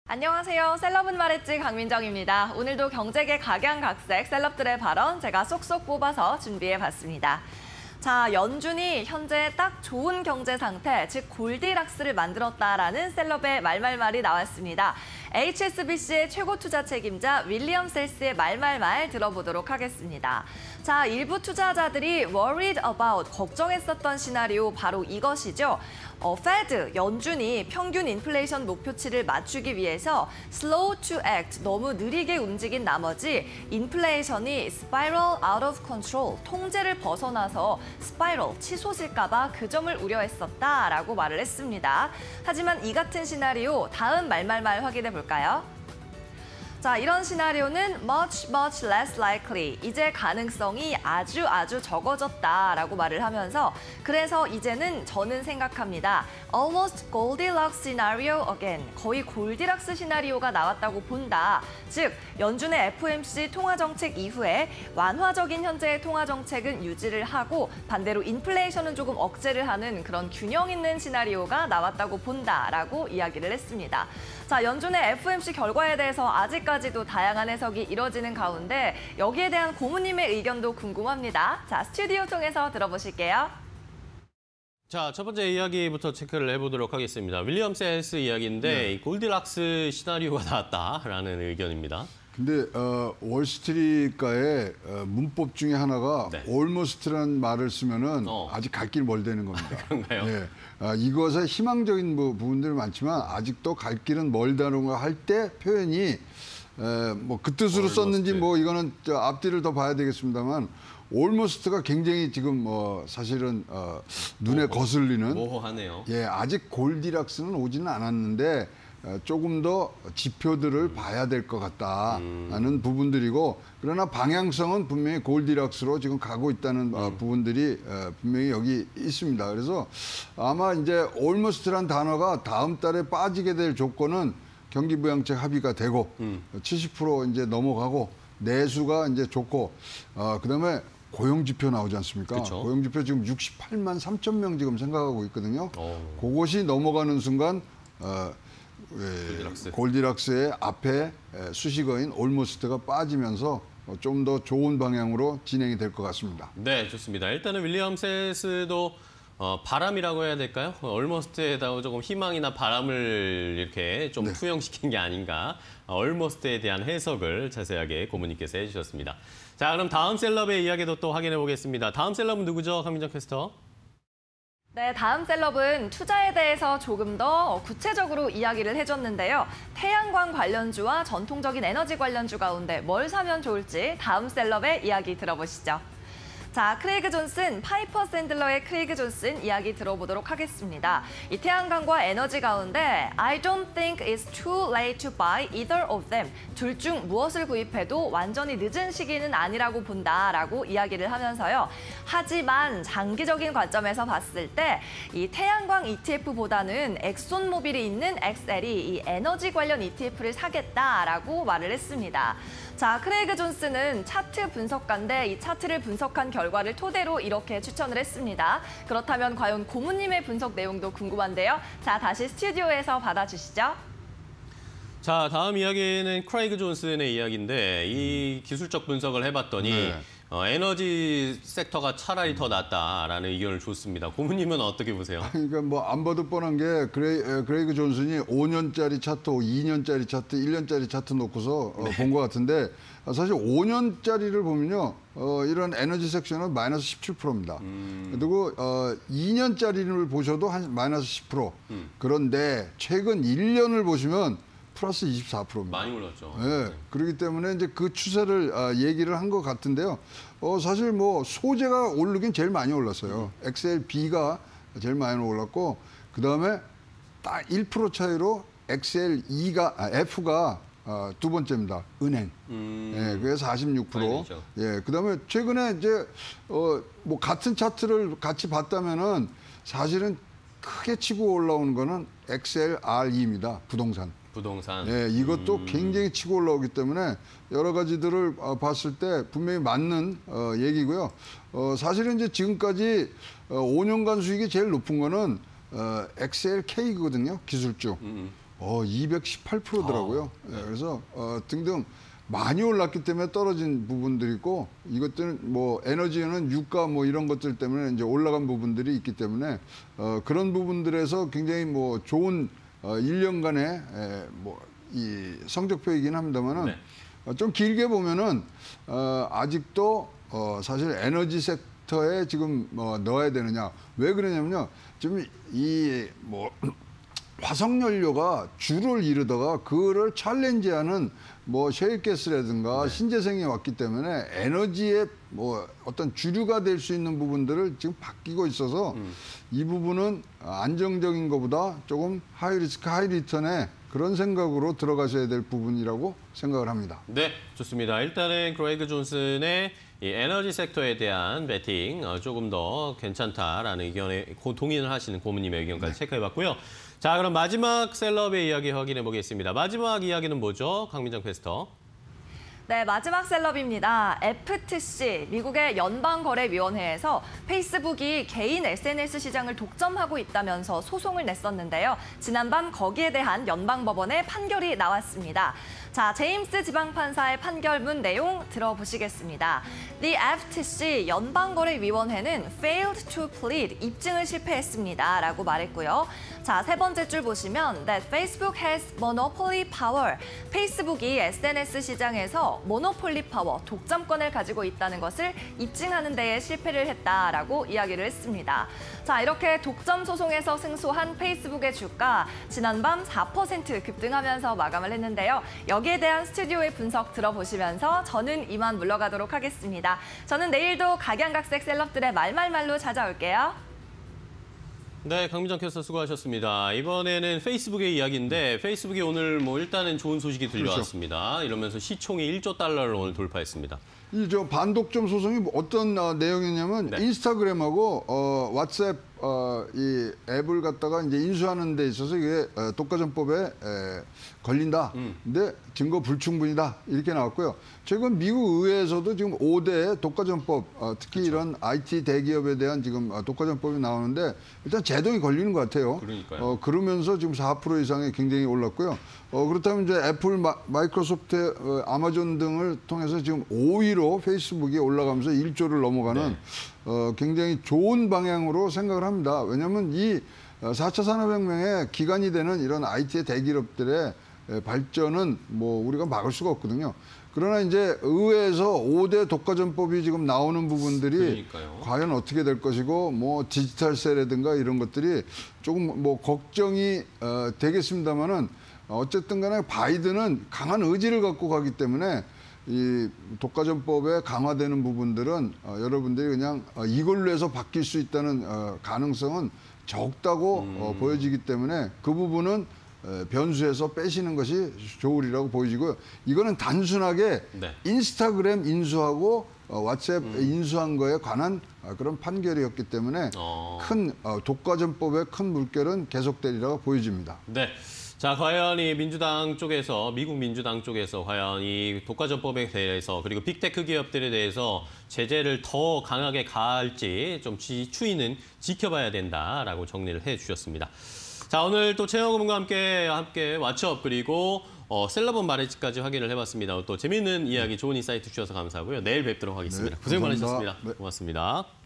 안녕하세요. 셀럽은 말했지 강민정입니다. 오늘도 경제계 각양각색 셀럽들의 발언 제가 쏙쏙 뽑아서 준비해봤습니다. 자, 연준이 현재 딱 좋은 경제 상태, 즉 골디락스를 만들었다라는 셀럽의 말말말이 나왔습니다. HSBC의 최고 투자 책임자 윌리엄 셀스의 말말말 들어보도록 하겠습니다. 자, 일부 투자자들이 worried about, 걱정했었던 시나리오 바로 이것이죠. 페드, 연준이 평균 인플레이션 목표치를 맞추기 위해서 slow to act, 너무 느리게 움직인 나머지 인플레이션이 spiral out of control, 통제를 벗어나서 spiral, 치솟을까 봐 그 점을 우려했었다라고 말을 했습니다. 하지만 이 같은 시나리오 다음 말말말 확인해 볼까요? 자, 이런 시나리오는 much less likely, 이제 가능성이 아주 적어졌다라고 말을 하면서 그래서 이제는 저는 생각합니다. almost Goldilocks scenario again, 거의 골디락스 시나리오가 나왔다고 본다. 즉, 연준의 FOMC 통화정책 이후에 완화적인 현재의 통화정책은 유지를 하고 반대로 인플레이션은 조금 억제를 하는 그런 균형 있는 시나리오가 나왔다고 본다라고 이야기를 했습니다. 자, 연준의 FOMC 결과에 대해서 아직까지도 다양한 해석이 이뤄지는 가운데 여기에 대한 고모님의 의견도 궁금합니다. 자, 스튜디오 통해서 들어보실게요. 자, 첫 번째 이야기부터 체크를 해보도록 하겠습니다. 윌리엄 셀스 이야기인데 이 골디락스 시나리오가 나왔다라는 의견입니다. 근데 월스트리트가의 문법 중에 하나가 almost라는 말을 쓰면은 아직 갈 길 멀다는 겁니다. 그런가요? 예, 이것에 희망적인 부분들이 많지만 아직도 갈 길은 멀다는 걸 할 때 표현이 뭐 그 뜻으로 썼는지 뭐 이거는 앞뒤를 더 봐야 되겠습니다만 almost가 굉장히 지금 사실은 눈에 거슬리는 모호하네요. 예, 아직 골디락스는 오지는 않았는데 조금 더 지표들을 봐야 될 것 같다는 부분들이고 그러나 방향성은 분명히 골디락스로 지금 가고 있다는 부분들이 분명히 여기 있습니다. 그래서 아마 이제 almost란 단어가 다음 달에 빠지게 될 조건은 경기부양책 합의가 되고 70% 이제 넘어가고 내수가 이제 좋고 그다음에 고용지표 나오지 않습니까? 그쵸. 고용지표 지금 68만 3천 명 지금 생각하고 있거든요. 그것이 넘어가는 순간 골디락스의 앞에 수식어인 almost가 빠지면서 좀 더 좋은 방향으로 진행이 될 것 같습니다. 네, 좋습니다. 일단은 윌리엄 셀스도 바람이라고 해야 될까요? almost에다가 조금 희망이나 바람을 이렇게 좀 투영시킨 게 아닌가. almost에 대한 해석을 자세하게 고모님께서 해주셨습니다. 자, 그럼 다음 셀럽의 이야기도 또 확인해 보겠습니다. 다음 셀럽은 누구죠, 강민정 캐스터? 네, 다음 셀럽은 투자에 대해서 조금 더 구체적으로 이야기를 해줬는데요. 태양광 관련주와 전통적인 에너지 관련주 가운데 뭘 사면 좋을지 다음 셀럽의 이야기 들어보시죠. 자, 크레이그 존슨, 파이퍼 샌들러의 크레이그 존슨 이야기 들어보도록 하겠습니다. 이 태양광과 에너지 가운데 I don't think it's too late to buy either of them. 둘 중 무엇을 구입해도 완전히 늦은 시기는 아니라고 본다라고 이야기를 하면서요. 하지만 장기적인 관점에서 봤을 때 이 태양광 ETF보다는 엑손모빌이 있는 엑셀이 이 에너지 관련 ETF를 사겠다라고 말을 했습니다. 자, 크레이그 존슨은 차트 분석가인데 이 차트를 분석한 결과를 토대로 이렇게 추천을 했습니다. 그렇다면 과연 고모님의 분석 내용도 궁금한데요. 자, 다시 스튜디오에서 받아주시죠. 자, 다음 이야기는 크레이그 존슨의 이야기인데 이 기술적 분석을 해봤더니 에너지 섹터가 차라리 더 낫다라는 의견을 줬습니다. 고모님은 어떻게 보세요? 그러니까 뭐 안 봐도 뻔한 게 크레이그 존슨이 5년짜리 차트, 2년짜리 차트, 1년짜리 차트 놓고서 본 것 같은데 사실 5년짜리를 보면요. 이런 에너지 섹션은 마이너스 17%입니다. 그리고 2년짜리를 보셔도 한 마이너스 10%. 그런데 최근 1년을 보시면 플러스 24%입니다. 많이 올랐죠. 네, 그렇기 때문에 이제 그 추세를 얘기를 한 것 같은데요. 사실 뭐 소재가 오르긴 제일 많이 올랐어요. XLB가 제일 많이 올랐고 그 다음에 딱 1% 차이로 F가 두 번째입니다. 은행. 예, 그게 46%. 예, 그 다음에 최근에 이제 뭐 같은 차트를 같이 봤다면은 사실은 크게 치고 올라오는 거는 XLRE입니다. 부동산. 예, 이것도 굉장히 치고 올라오기 때문에 여러 가지들을 봤을 때 분명히 맞는 얘기고요. 사실은 이제 지금까지 5년간 수익이 제일 높은 거는 XLK거든요, 기술주. 218%더라고요. 그래서 등등 많이 올랐기 때문에 떨어진 부분들이 있고, 이것들은 뭐 에너지는 유가 뭐 이런 것들 때문에 이제 올라간 부분들이 있기 때문에 그런 부분들에서 굉장히 뭐 좋은 1년간의 뭐 이 성적표이긴 합니다만은 네. 좀 길게 보면은 아직도 사실 에너지 섹터에 지금 넣어야 되느냐, 왜 그러냐면요, 지금 이 뭐 화석연료가 주를 이루다가 그거를 챌린지하는 뭐 셰일가스라든가 신재생이 왔기 때문에 에너지의 뭐 어떤 주류가 될 수 있는 부분들을 지금 바뀌고 있어서 이 부분은 안정적인 것보다 조금 하이 리스크 하이 리턴에 그런 생각으로 들어가셔야 될 부분이라고 생각을 합니다. 네, 좋습니다. 일단은 크레이그 존슨의 이 에너지 섹터에 대한 배팅 조금 더 괜찮다라는 의견에 동의를 하시는 고문님의 의견까지 체크해봤고요. 자, 그럼 마지막 셀럽의 이야기 확인해 보겠습니다. 마지막 이야기는 뭐죠? 강민정 캐스터. 네, 마지막 셀럽입니다. FTC, 미국의 연방거래위원회에서 페이스북이 개인 SNS 시장을 독점하고 있다면서 소송을 냈었는데요. 지난밤 거기에 대한 연방법원의 판결이 나왔습니다. 자, 제임스 지방판사의 판결문 내용 들어보시겠습니다. The FTC, 연방거래위원회는 failed to plead, 입증을 실패했습니다. 라고 말했고요. 자, 세 번째 줄 보시면 that Facebook has monopoly power, 페이스북이 SNS 시장에서 모노폴리 파워, 독점권을 가지고 있다는 것을 입증하는 데에 실패를 했다라고 이야기를 했습니다. 자, 이렇게 독점 소송에서 승소한 페이스북의 주가 지난밤 4% 급등하면서 마감을 했는데요. 여기에 대한 스튜디오의 분석 들어보시면서 저는 이만 물러가도록 하겠습니다. 저는 내일도 각양각색 셀럽들의 말말말로 찾아올게요. 네, 강민정 캐스터 수고하셨습니다. 이번에는 페이스북의 이야기인데 페이스북이 오늘 뭐 일단은 좋은 소식이 들려왔습니다. 이러면서 시총이 1조 달러를 오늘 돌파했습니다. 이 저 반독점 소송이 어떤 내용이냐면 네. 인스타그램하고 왓츠앱 이 앱을 갖다가 이제 인수하는 데 있어서 이게 독과점법에 걸린다. 근데 증거 불충분이다. 이렇게 나왔고요. 최근 미국 의회에서도 지금 5대 독과점법, 특히 그렇죠. 이런 IT 대기업에 대한 지금 독과점법이 나오는데 일단 제동이 걸리는 것 같아요. 그러니까요. 그러면서 지금 4% 이상의 굉장히 올랐고요. 그렇다면 이제 애플, 마이크로소프트, 아마존 등을 통해서 지금 5위로 페이스북이 올라가면서 1조를 넘어가는 굉장히 좋은 방향으로 생각을 합니다. 왜냐하면 이 4차 산업혁명의 기반이 되는 이런 IT의 대기업들의 발전은 뭐 우리가 막을 수가 없거든요. 그러나 이제 의회에서 5대 독과점법이 지금 나오는 부분들이 그러니까요. 과연 어떻게 될 것이고 뭐 디지털세라든가 이런 것들이 조금 뭐 걱정이 되겠습니다만은 어쨌든 간에 바이든은 강한 의지를 갖고 가기 때문에 이 독과점법에 강화되는 부분들은 여러분들이 그냥 이걸로 해서 바뀔 수 있다는 가능성은 적다고 보여지기 때문에 그 부분은 변수에서 빼시는 것이 좋으리라고 보여지고요. 이거는 단순하게 네. 인스타그램 인수하고 왓츠앱 인수한 거에 관한 그런 판결이었기 때문에 큰 독과점법의 큰 물결은 계속되리라고 보여집니다. 네. 자, 과연 이 민주당 쪽에서, 미국 민주당 쪽에서 과연 이 독과점법에 대해서 그리고 빅테크 기업들에 대해서 제재를 더 강하게 가할지 좀 추이는 지켜봐야 된다라고 정리를 해주셨습니다. 자, 오늘 또 최영호 의원과 함께 왓츠업 그리고 셀럽은 말했지까지 확인을 해봤습니다. 또 재미있는 이야기, 좋은 인사이트 주셔서 감사하고요. 내일 뵙도록 하겠습니다. 네, 고생 감사합니다. 많으셨습니다. 네. 고맙습니다.